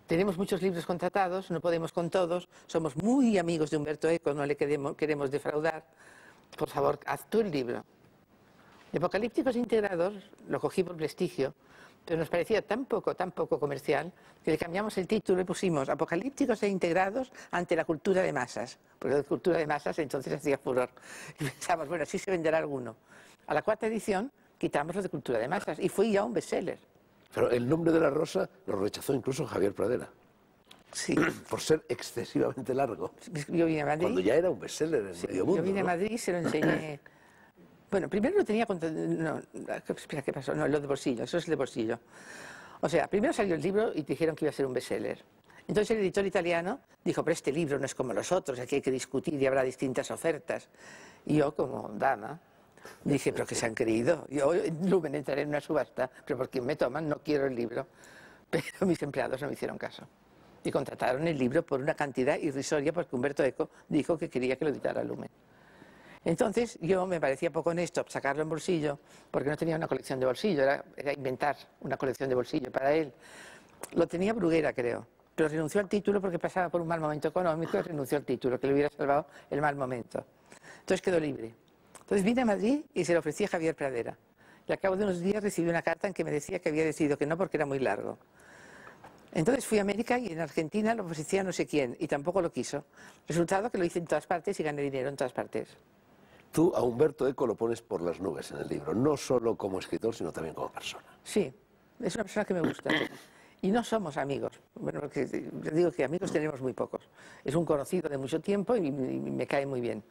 tenemos muchos libros contratados, no podemos con todos, somos muy amigos de Umberto Eco, no le queremos, queremos defraudar. Por favor, haz tú el libro. De Apocalípticos Integrados lo cogí por prestigio, pero nos parecía tan poco, tan poco comercial, que le cambiamos el título y pusimos Apocalípticos e Integrados ante la cultura de masas, porque la cultura de masas entonces hacía furor. Y pensamos, bueno, así se venderá alguno. A la cuarta edición quitamos lo de cultura de masas y fue ya un bestseller. Pero el nombre de la rosa lo rechazó incluso Javier Pradera. Sí. Por ser excesivamente largo. Yo vine a Madrid. Cuando ya era un bestseller en Sí, medio mundo. yo vine ¿no? a Madrid y se lo enseñé. Bueno, primero lo tenía... Contra... No, espera, ¿qué pasó? No, lo de bolsillo, eso es de bolsillo. O sea, primero salió el libro y dijeron que iba a ser un bestseller. Entonces el editor italiano dijo, pero este libro no es como los otros, aquí hay que discutir y habrá distintas ofertas. Y yo, como dama, dije, pero que se han creído. Yo en Lumen entraré en una subasta, pero porque me toman, no quiero el libro. Pero mis empleados no me hicieron caso. Y contrataron el libro por una cantidad irrisoria porque Umberto Eco dijo que quería que lo editara Lumen. Entonces yo me parecía poco honesto sacarlo en bolsillo porque no tenía una colección de bolsillo, era, era inventar una colección de bolsillo para él. Lo tenía Bruguera, creo, pero renunció al título porque pasaba por un mal momento económico y renunció al título, que le hubiera salvado el mal momento. Entonces quedó libre. Entonces vine a Madrid y se lo ofrecí a Javier Pradera. Y al cabo de unos días recibí una carta en que me decía que había decidido que no porque era muy largo. Entonces fui a América y en Argentina lo ofrecía a no sé quién y tampoco lo quiso. Resultado que lo hice en todas partes y gané dinero en todas partes. Tú a Umberto Eco lo pones por las nubes en el libro, no solo como escritor, sino también como persona. Sí, es una persona que me gusta. Y no somos amigos. Bueno, porque yo digo que amigos tenemos muy pocos. Es un conocido de mucho tiempo y, y me cae muy bien.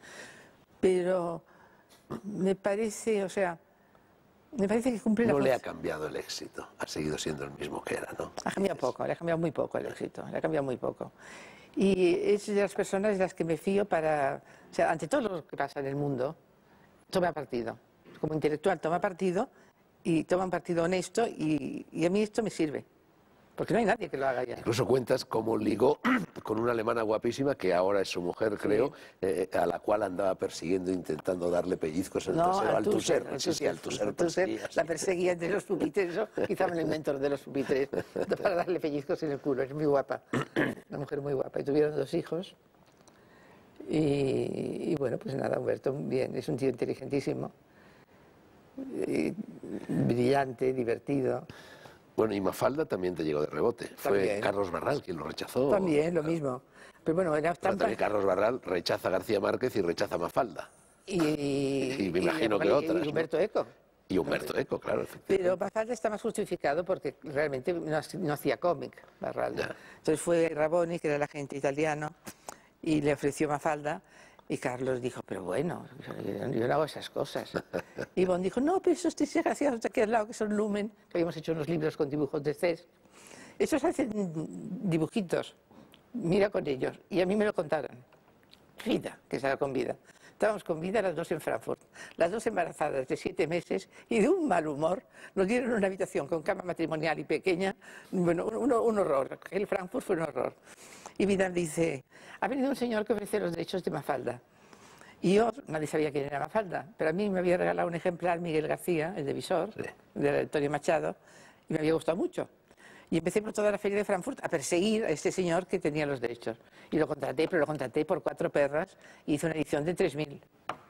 Pero me parece, o sea, me parece que cumple la No le ha función. cambiado el éxito, ha seguido siendo el mismo que era, ¿no? Ha cambiado poco, le ha cambiado muy poco el éxito, le ha cambiado muy poco. Y es de las personas de las que me fío para, o sea, ante todo lo que pasa en el mundo, toma partido. Como intelectual toma partido y toma un partido honesto y, y a mí esto me sirve. Porque no hay nadie que lo haga ya. Incluso cuentas cómo ligó con una alemana guapísima, que ahora es su mujer, creo, sí. eh, a la cual andaba persiguiendo, intentando darle pellizcos en el no, trasero. Althusser, Althusser, sí, sí, Althusser, Althusser la perseguía entre los pupitres, eso, quizá me lo invento de los pupitres, para darle pellizcos en el culo. Es muy guapa, una mujer muy guapa. Y tuvieron dos hijos. Y, y bueno, pues nada, Humberto, bien, es un tío inteligentísimo, y brillante, divertido. Bueno, y Mafalda también te llegó de rebote. Fue También. Carlos Barral quien lo rechazó. También, lo mismo. Pero bueno, era Pero tan... también Carlos Barral rechaza a García Márquez y rechaza a Mafalda. Y, y, y me imagino y, que y, otras. Y Humberto ¿no? Eco. Y Humberto Eco, claro. Pero Mafalda está más justificado porque realmente no, no hacía cómic, Barral. Ya. Entonces fue Raboni, que era el agente italiano, y le ofreció Mafalda. Y Carlos dijo, pero bueno, yo no hago esas cosas. Y Bon dijo, no, pero esos desgraciados de aquí al lado, que son Lumen, que habíamos hecho unos libros con dibujos de Cés, esos hacen dibujitos, mira con ellos. Y a mí me lo contaron. Vida, que estaba con Vida. Estábamos con Vida las dos en Frankfurt, las dos embarazadas de siete meses y de un mal humor. Nos dieron una habitación con cama matrimonial y pequeña, bueno, un, un horror. El Frankfurt fue un horror. Y Vidal dice, ha venido un señor que ofrece los derechos de Mafalda. Y yo, nadie sabía quién era Mafalda, pero a mí me había regalado un ejemplar Miguel García, el de Visor, sí. de Antonio Machado, y me había gustado mucho. Y empecé por toda la feria de Frankfurt a perseguir a este señor que tenía los derechos. Y lo contraté, pero lo contraté por cuatro perras y hice una edición de tres mil.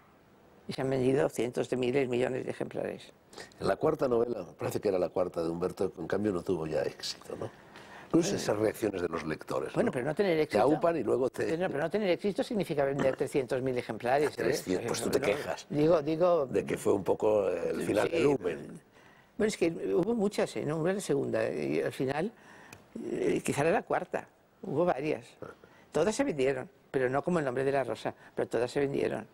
Y se han vendido cientos de miles, millones de ejemplares. En la cuarta novela, parece que era la cuarta de Humberto, en cambio no tuvo ya éxito, ¿no? Incluso esas reacciones de los lectores. Bueno, ¿no? pero no tener éxito. Te aupan y luego te. Pero no, pero no tener éxito significa vender trescientos mil ejemplares. trescientos, ¿eh? Pues tú te quejas. Digo, digo. De que fue un poco el final sí, del Lumen. Bueno, es que hubo muchas, ¿eh? No hubo la segunda. Y al final, eh, quizá era la cuarta. Hubo varias. Todas se vendieron, pero no como El nombre de la rosa, pero todas se vendieron.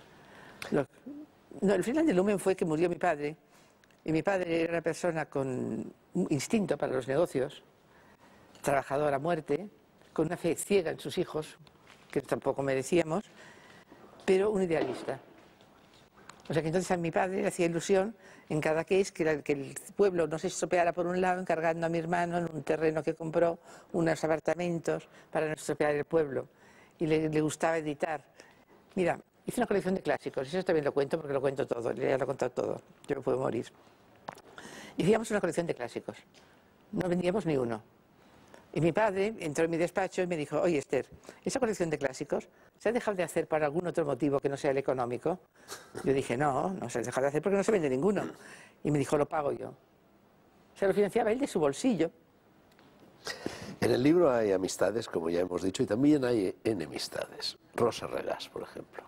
Lo, no, el final del Lumen fue que murió mi padre. Y mi padre era una persona con un instinto para los negocios, trabajador a muerte, con una fe ciega en sus hijos, que tampoco merecíamos, pero un idealista. O sea que entonces a mi padre le hacía ilusión en cada case que, la, que el pueblo no se estropeara por un lado, encargando a mi hermano en un terreno que compró unos apartamentos para no estropear el pueblo. Y le, le gustaba editar. Mira, hice una colección de clásicos, eso también lo cuento porque lo cuento todo, ya lo he contado todo, yo me puedo morir. Hicimos una colección de clásicos, no vendíamos ni uno. Y mi padre entró en mi despacho y me dijo, oye Esther, esa colección de clásicos ¿se ha dejado de hacer por algún otro motivo que no sea el económico? Yo dije, no, no se ha dejado de hacer porque no se vende ninguno. Y me dijo, lo pago yo. Se lo financiaba él de su bolsillo. En el libro hay amistades, como ya hemos dicho, y también hay enemistades. Rosa Regás, por ejemplo.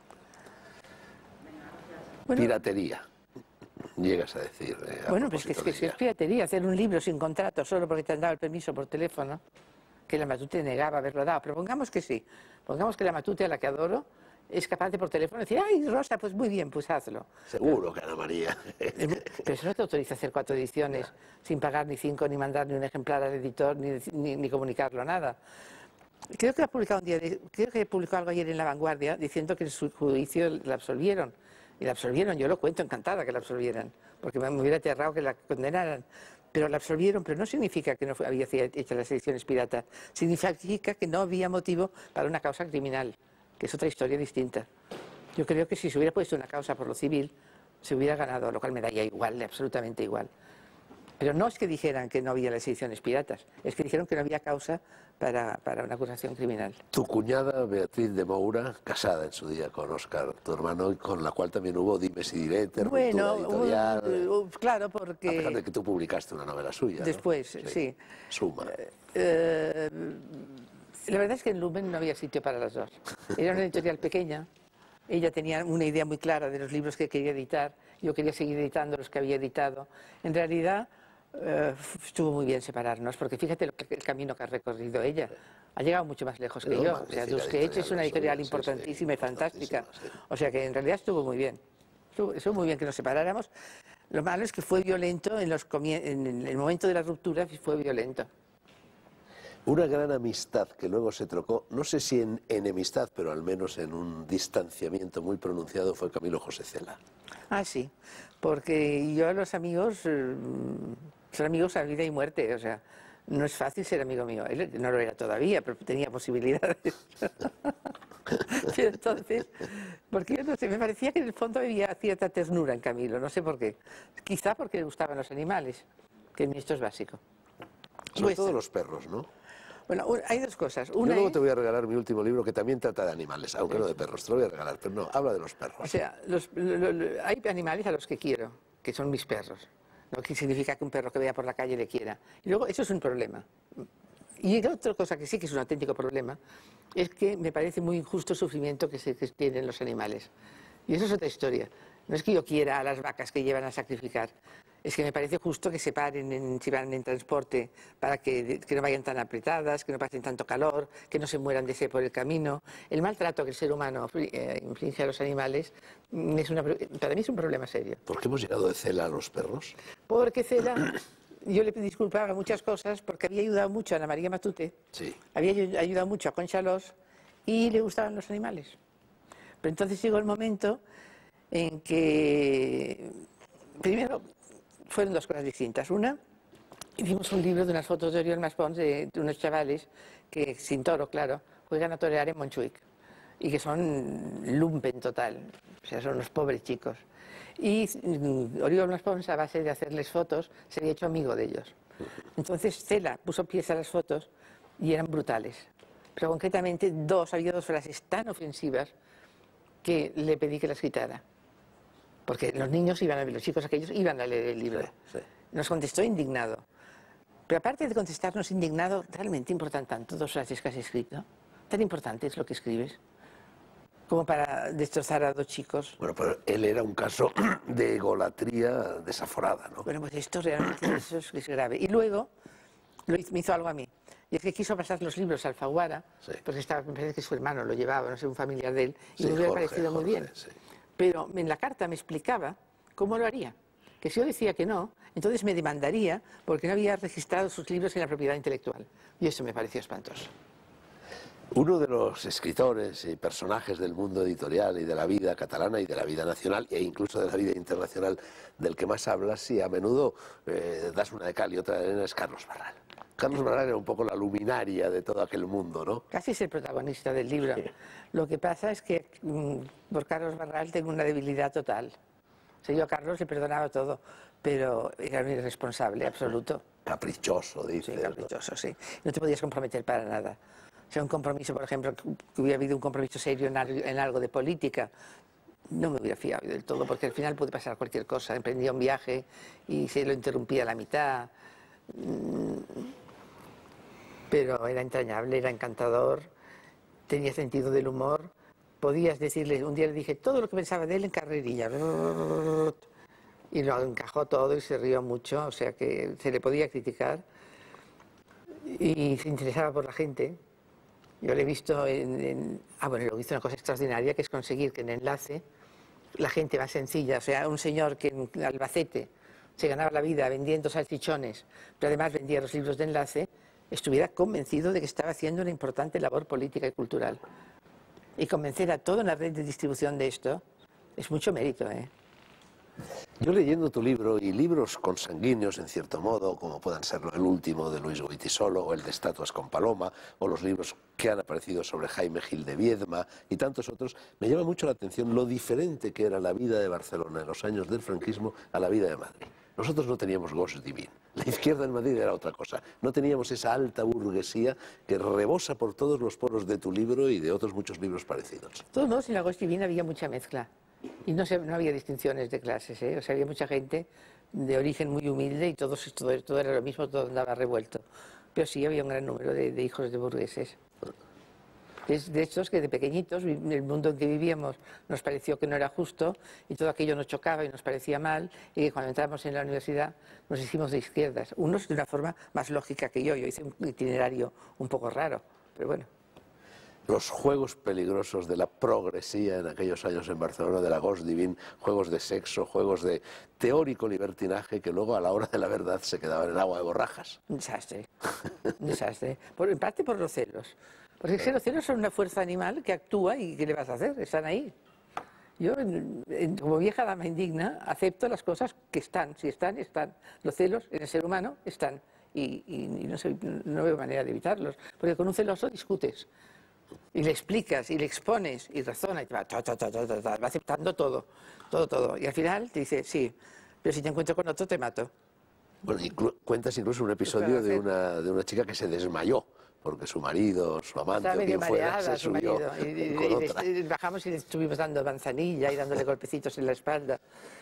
Bueno, piratería, llegas a decir. Eh, a bueno, pues que es, que, que es piratería, hacer un libro sin contrato solo porque te han dado el permiso por teléfono, que la Matute negaba haberlo dado. Pero pongamos que sí, pongamos que la Matute, a la que adoro, es capaz de por teléfono decir, ay, Rosa, pues muy bien, pues hazlo. Seguro que Ana María. Pero eso no te autoriza a hacer cuatro ediciones sin pagar ni cinco, ni mandar ni un ejemplar al editor, ni, ni, ni comunicarlo, nada. Creo que ha publicado un día, de, creo que publicó algo ayer en La Vanguardia diciendo que en su juicio la absolvieron. Y la absolvieron, yo lo cuento encantada que la absolvieran, porque me hubiera aterrado que la condenaran. Pero la absolvieron, pero no significa que no fue, había hecho las ediciones piratas, significa que no había motivo para una causa criminal, que es otra historia distinta. Yo creo que si se hubiera puesto una causa por lo civil, se hubiera ganado, lo cual me daría igual, absolutamente igual. Pero no es que dijeran que no había las ediciones piratas, es que dijeron que no había causa para, para una acusación criminal. Tu cuñada Beatriz de Moura, casada en su día con Óscar, tu hermano, y con la cual también hubo dimes y diretes, bueno, editorial. Uh, uh, claro, porque... A pesar de que tú publicaste una novela suya, después, ¿no? Sí. sí. Suma. Eh, la verdad es que en Lumen no había sitio para las dos. Era una editorial pequeña. Ella tenía una idea muy clara de los libros que quería editar. Yo quería seguir editando los que había editado. En realidad, eh, estuvo muy bien separarnos, porque fíjate lo que, el camino que ha recorrido ella. Ha llegado mucho más lejos que no, yo. O sea, Tusquets es una editorial suya, importantísima sí, y fantástica. Sí. O sea que en realidad estuvo muy bien. Estuvo, estuvo muy bien que nos separáramos. Lo malo es que fue violento en, los en el momento de la ruptura, fue violento. Una gran amistad que luego se trocó, no sé si en enemistad, pero al menos en un distanciamiento muy pronunciado, fue Camilo José Cela. Ah, sí, porque yo a los amigos, eh, son amigos a vida y muerte, o sea, no es fácil ser amigo mío. Él no lo era todavía, pero tenía posibilidades. Pero entonces, porque yo no sé, me parecía que en el fondo había cierta ternura en Camilo, no sé por qué. Quizá porque le gustaban los animales, que esto es básico. Sobre pues, todo los perros, ¿no? Bueno, hay dos cosas. Una Yo luego es... te voy a regalar mi último libro que también trata de animales, aunque no de perros, te lo voy a regalar, pero no, habla de los perros. O sea, los, lo, lo, hay animales a los que quiero, que son mis perros. No que significa que un perro que vea por la calle le quiera. Y luego, eso es un problema. Y la otra cosa que sí que es un auténtico problema es que me parece muy injusto el sufrimiento que, se, que tienen los animales. Y eso es otra historia. No es que yo quiera a las vacas que llevan a sacrificar, es que me parece justo que se paren en, si van en transporte para que, que no vayan tan apretadas, que no pasen tanto calor, que no se mueran de sed por el camino. El maltrato que el ser humano eh, inflige a los animales es una, para mí es un problema serio. ¿Por qué hemos llegado de Cela a los perros? Porque Cela, yo le disculpaba muchas cosas porque había ayudado mucho a Ana María Matute, sí. Había ayudado mucho a Concha Alós y le gustaban los animales. Pero entonces llegó el momento en que, primero, fueron dos cosas distintas. Una, hicimos un libro de unas fotos de Oriol Maspons de, de unos chavales que, sin toro, claro, juegan a torear en Montjuic y que son lumpen total, o sea, son unos pobres chicos. Y um, Oriol Maspons, a base de hacerles fotos, se había hecho amigo de ellos. Entonces Cela puso pies a las fotos y eran brutales. Pero concretamente dos, había dos frases tan ofensivas que le pedí que las quitara. Porque los niños iban a ver, los chicos aquellos iban a leer el libro. Sí, sí. Nos contestó indignado. Pero aparte de contestarnos indignado, realmente importan tanto dos frases que has escrito. Tan importante es lo que escribes, como para destrozar a dos chicos. Bueno, pero él era un caso de egolatría desaforada, ¿no? Bueno, pues esto realmente eso es, es grave. Y luego lo hizo, me hizo algo a mí. Y es que quiso pasar los libros a Alfaguara, sí. Porque estaba, me parece que su hermano lo llevaba, no sé, un familiar de él, y sí, me hubiera Jorge, parecido Jorge, muy bien. Sí. Pero en la carta me explicaba cómo lo haría. Que si yo decía que no, entonces me demandaría porque no había registrado sus libros en la propiedad intelectual. Y eso me pareció espantoso. Uno de los escritores y personajes del mundo editorial y de la vida catalana y de la vida nacional e incluso de la vida internacional del que más hablas y a menudo eh, das una de cal y otra de arena es Carlos Barral. Carlos Barral era un poco la luminaria de todo aquel mundo, ¿no? Casi es el protagonista del libro. Sí. Lo que pasa es que mmm, por Carlos Barral tengo una debilidad total. O sea, yo a Carlos le perdonaba todo, pero era un irresponsable absoluto. caprichoso, dice. Sí, caprichoso, sí. No te podías comprometer para nada. O sea, un compromiso, por ejemplo, que hubiera habido un compromiso serio en algo, en algo de política, no me hubiera fiado del todo, porque al final puede pasar cualquier cosa. Emprendía un viaje y se lo interrumpía a la mitad. Pero era entrañable, era encantador, tenía sentido del humor. Podías decirle, un día le dije todo lo que pensaba de él en carrerilla. Y lo encajó todo y se rió mucho, o sea que se le podía criticar. Y se interesaba por la gente. Yo lo he visto en, en... Ah, bueno, luego hizo una cosa extraordinaria, que es conseguir que en Enlace la gente más sencilla, o sea, un señor que en Albacete se ganaba la vida vendiendo salchichones, pero además vendía los libros de Enlace, estuviera convencido de que estaba haciendo una importante labor política y cultural. Y convencer a toda una red de distribución de esto es mucho mérito, ¿eh? Yo leyendo tu libro, y libros consanguíneos en cierto modo, como puedan serlo el último de Luis Goytisolo, o el de Estatuas con Paloma, o los libros que han aparecido sobre Jaime Gil de Viedma y tantos otros, me llama mucho la atención lo diferente que era la vida de Barcelona en los años del franquismo a la vida de Madrid. Nosotros no teníamos gos divin. La izquierda en Madrid era otra cosa. No teníamos esa alta burguesía que rebosa por todos los poros de tu libro y de otros muchos libros parecidos. Todos modos, en la gos divin había mucha mezcla. Y no, se, no había distinciones de clases, ¿eh? O sea, había mucha gente de origen muy humilde y todo, todo, todo era lo mismo, todo andaba revuelto. Pero sí había un gran número de, de hijos de burgueses. Es de estos que de pequeñitos, en el mundo en que vivíamos, nos pareció que no era justo y todo aquello nos chocaba y nos parecía mal, y que cuando entramos en la universidad nos hicimos de izquierdas. Unos de una forma más lógica que yo. Yo hice un itinerario un poco raro, pero bueno. Los juegos peligrosos de la progresía en aquellos años en Barcelona, de la gos divin, juegos de sexo, juegos de teórico libertinaje que luego a la hora de la verdad se quedaban en agua de borrajas. Un desastre, un desastre. Por, en parte por los celos. Porque es que los celos son una fuerza animal que actúa y ¿qué le vas a hacer? Están ahí. Yo, en, en, como vieja dama indigna, acepto las cosas que están. Si están, están. Los celos en el ser humano están. Y, y, y no, soy, no veo manera de evitarlos. Porque con un celoso discutes. Y le explicas, y le expones, y razona, y te va, ta, ta, ta, ta, ta, va aceptando todo, todo, todo. Y al final te dice, sí, pero si te encuentro con otro te mato. Bueno, inclu cuentas incluso un episodio de una, de una chica que se desmayó porque su marido, su amante, o quien fuera, se subió y, y, con y, otra. Y bajamos y le estuvimos dando manzanilla y dándole golpecitos en la espalda.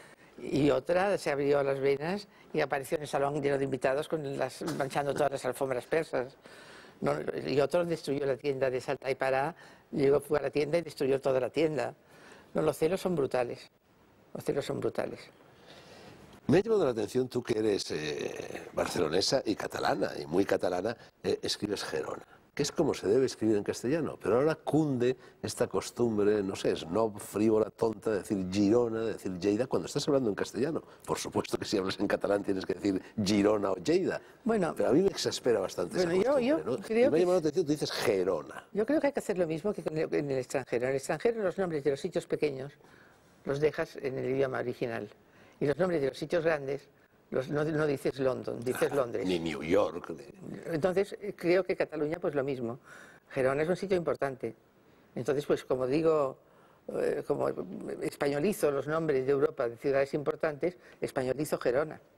Y otra se abrió las venas y apareció en el salón lleno de invitados con las, manchando todas las alfombras persas. No, y otro destruyó la tienda de Salta y Pará, llegó, fue a la tienda y destruyó toda la tienda. No, los celos son brutales, los celos son brutales. Me ha llamado la atención, tú que eres eh, barcelonesa y catalana, y muy catalana, eh, escribes Gerona, que es como se debe escribir en castellano, pero ahora cunde esta costumbre, no sé, snob, frívola, tonta, de decir Girona, de decir Lleida, cuando estás hablando en castellano. Por supuesto que si hablas en catalán tienes que decir Girona o Lleida, bueno, pero a mí me exaspera bastante bueno, esa costumbre, yo, yo ¿no? creo y me ha llamado que... la atención, tú dices Gerona. Yo creo que hay que hacer lo mismo que en el extranjero. En el extranjero los nombres de los sitios pequeños los dejas en el idioma original. Y los nombres de los sitios grandes, los, no, no dices London, dices ah, Londres. Ni New York. Entonces, creo que Cataluña, pues lo mismo. Gerona es un sitio importante. Entonces, pues como digo, eh, como españolizo los nombres de Europa de ciudades importantes, españolizo Gerona.